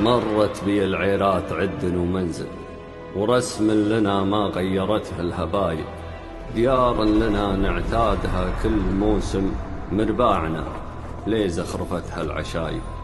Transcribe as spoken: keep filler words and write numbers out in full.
مرت بي العيرات عد ومنزل، ورسم لنا ما غيرته الهبايب، ديار لنا نعتادها كل موسم، مرباعنا ليه زخرفتها العشايب.